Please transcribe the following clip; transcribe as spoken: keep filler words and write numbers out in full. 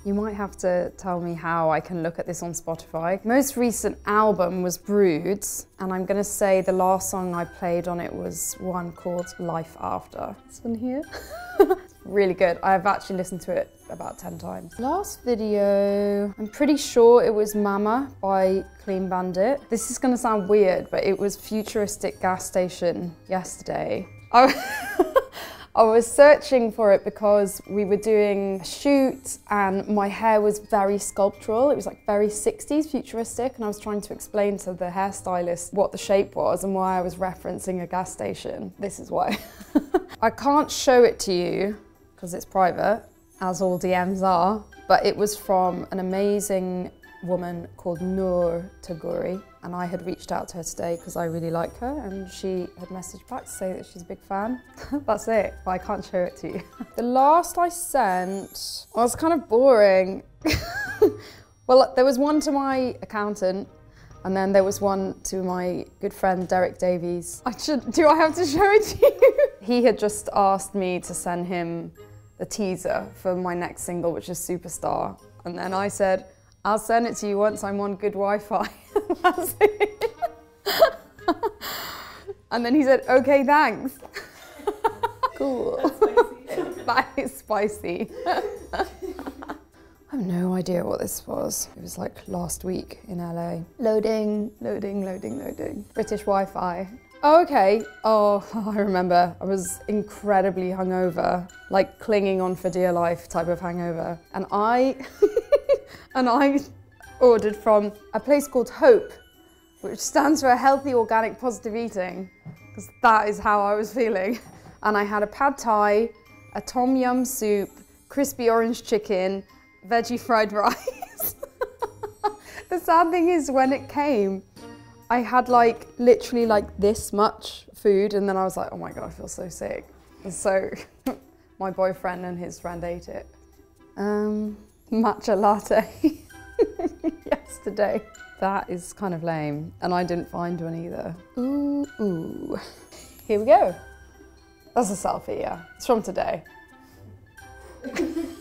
You might have to tell me how I can look at this on Spotify. Most recent album was Broods, and I'm gonna say the last song I played on it was one called Life After. This one here. Really good. I've actually listened to it about ten times. Last video, I'm pretty sure it was Mama by Clean Bandit. This is gonna sound weird, but it was Futuristic Gas Station yesterday. I I was searching for it because we were doing a shoot and my hair was very sculptural. It was like very sixties futuristic, and I was trying to explain to the hairstylist what the shape was and why I was referencing a gas station. This is why. I can't show it to you because it's private, as all D Ms are, but it was from an amazing woman called Noor Taguri, and I had reached out to her today because I really like her, and she had messaged back to say that she's a big fan. That's it, but I can't show it to you. The last I sent was kind of boring. Well, there was one to my accountant, and then there was one to my good friend Derek Davies. I should, do I have to show it to you? He had just asked me to send him the teaser for my next single, which is Superstar, and then I said, I'll send it to you once I'm on good Wi-Fi. That's it. And then he said, okay, thanks. Cool. That is spicy. I have no idea what this was. It was like last week in L A. Loading, loading, loading, loading. British Wi-Fi. Oh, okay. Oh, I remember. I was incredibly hungover, like clinging on for dear life type of hangover. And I... And I ordered from a place called Hope, which stands for Healthy Organic Positive Eating, because that is how I was feeling. And I had a pad thai, a tom yum soup, crispy orange chicken, veggie fried rice. The sad thing is, when it came, I had like literally like this much food, and then I was like, oh my God, I feel so sick. And so my boyfriend and his friend ate it. Um, Matcha latte yesterday. That is kind of lame, and I didn't find one either. Ooh, ooh. Here we go. That's a selfie, yeah. It's from today.